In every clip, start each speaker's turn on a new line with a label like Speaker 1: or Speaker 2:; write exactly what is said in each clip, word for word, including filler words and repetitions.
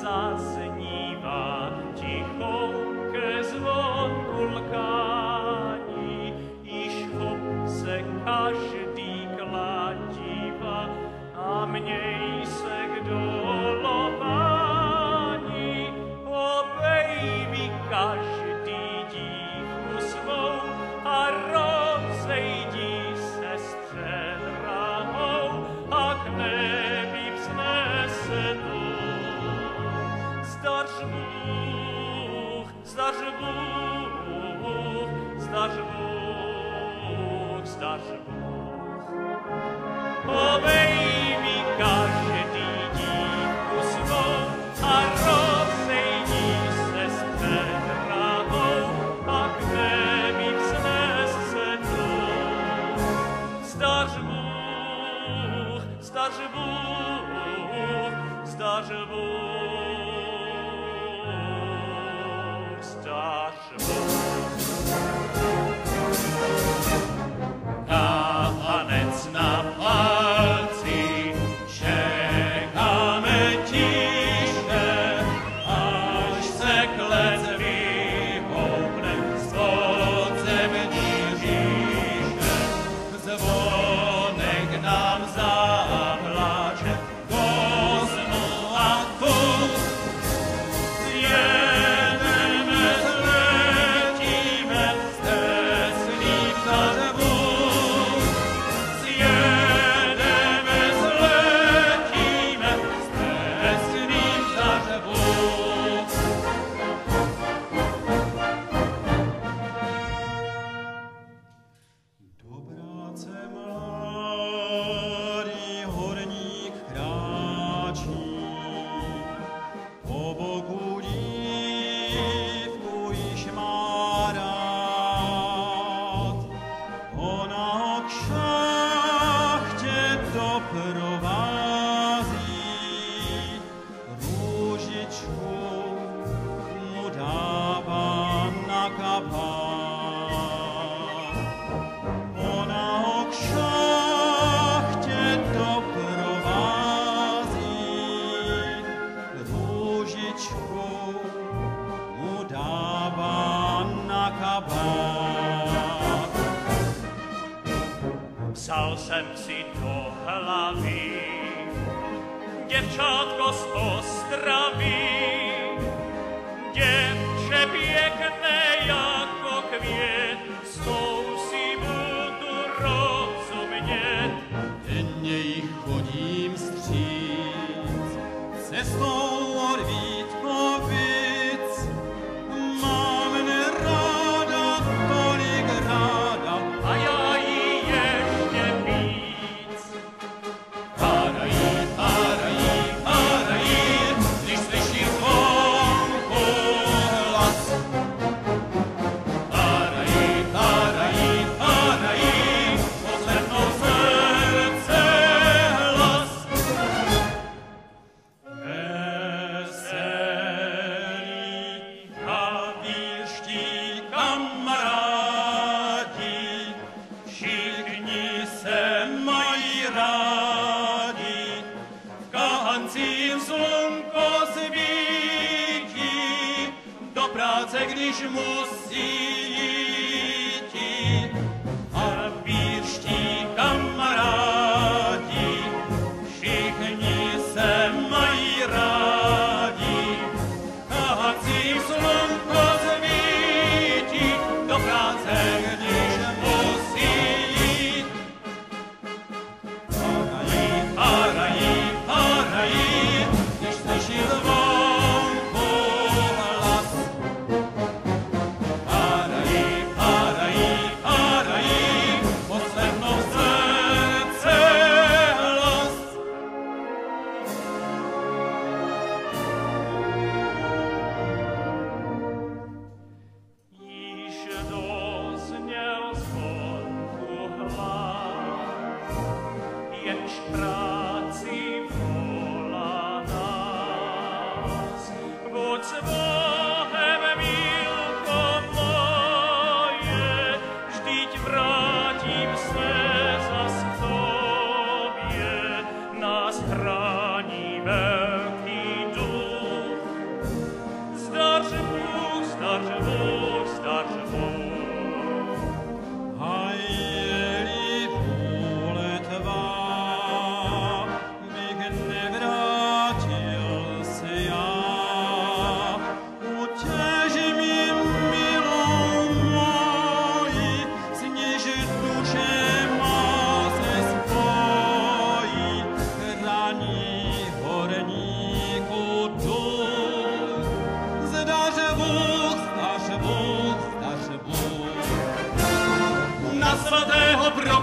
Speaker 1: zaznívá tichou ke zvonku lkání, již hop se každý kladívá a měj se k dolování. Obej mi každý dívku svou a rozejdi se s předrahou a k nebi vznesenou. Zdař Bůh, zdař Bůh, zdař Bůh, zdař Bůh. Obej mi každý dívku svou a rozejdi se s předrahou a k nebi vznesenou. Zdař Bůh, zdař Bůh, zdař Bůh, zdař Bůh. Kahanec na palci, čekáme tiše, až se klec vyhoupne z podzemní říše. Zvonek nám zapláče, kosmu a kus. Zjedeme, zletíme, stesným zařvu. Zjedeme, zletíme, stesným zařvu.
Speaker 2: Do práce mladý horník kráčí, po boku dívku již má rád. Ona ho k šachtě doprovází, růžičku mu dává na kapát. Ona ho k šachtě doprovází, růžičku mu dává na kabát.
Speaker 1: Psal jsem si do hlavy, děvčátko z Ostravy, děvče pěkné jako květ, s tou si budu rozumět.
Speaker 2: Denně jí chodím vstříc, cestou od Vítkovic. Mám neráda tolik ráda,
Speaker 1: A já jí ještě víc.
Speaker 2: hádají, hádají, hádají, když slyší zvonku hlas. Hádají, hádají, hádají, poslechnou srdce hlas. Veselí havírští kamarádi, všichni se mají rádi, v kahancím slunko svítí, do práce, když musí jít. Havírští kamarádi, všichni se mají rádi, v kahancím slunko svítí, do práce, když musí jít. Hádají, hádají, hádají, když slyší zvonku hlas. Hádají, hádají, hádají, poslechnou srdce hlas.
Speaker 1: Již dozněl zvonku hlas, jenž práci volá nás. Buď s Bohem, milko moje, vždyť vrátím se zas k tobě. Nás chrání velký duch,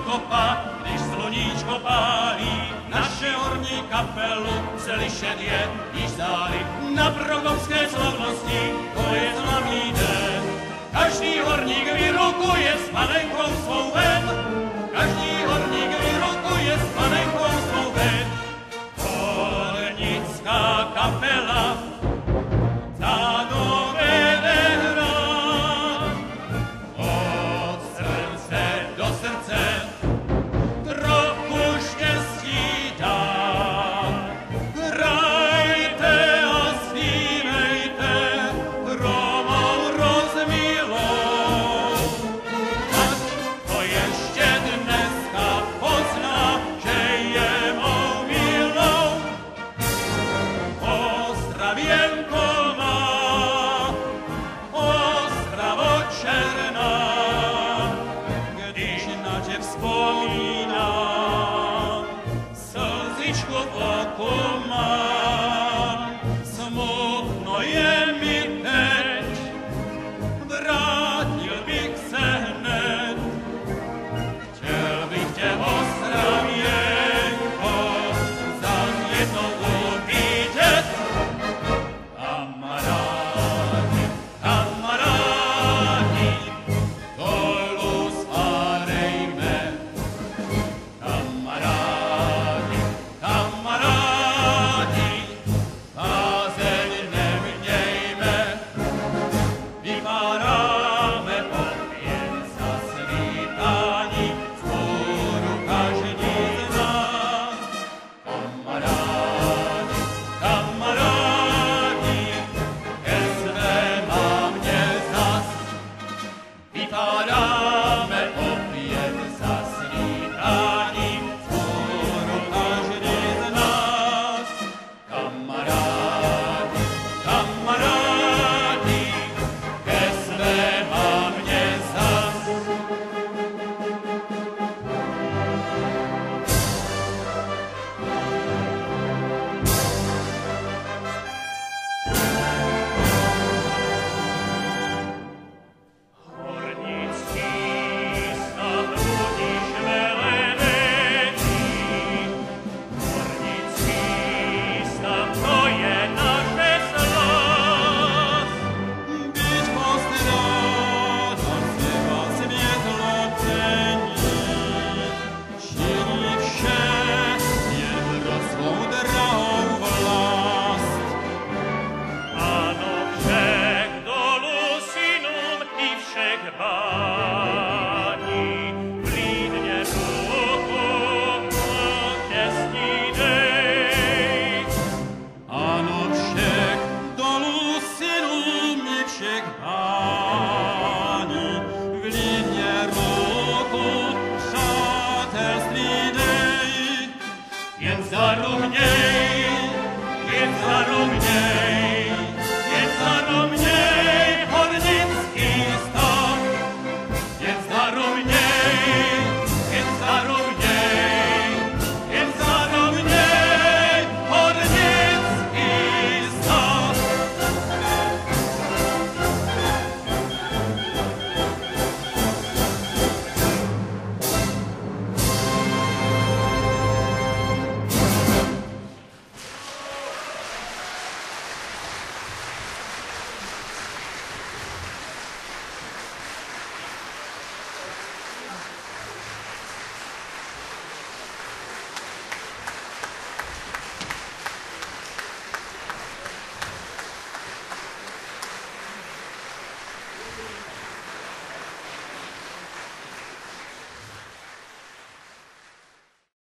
Speaker 2: kopa, když sluníčko pálí. Naše horní kapelu slyšet je již záli. Na prokomské slavnosti to je slavný den. Každý horník vyrukuje s panenkou svou ven. Každý horník vyrukuje s panenkou svou ven. Hornická kapela ta dovede hrát. Od srdce do srdce trochu štěstí dát. Hrajte a zpívejte hromou rozmilou. Ať to ještě dneska pozná, že je mou milou. Pozdravě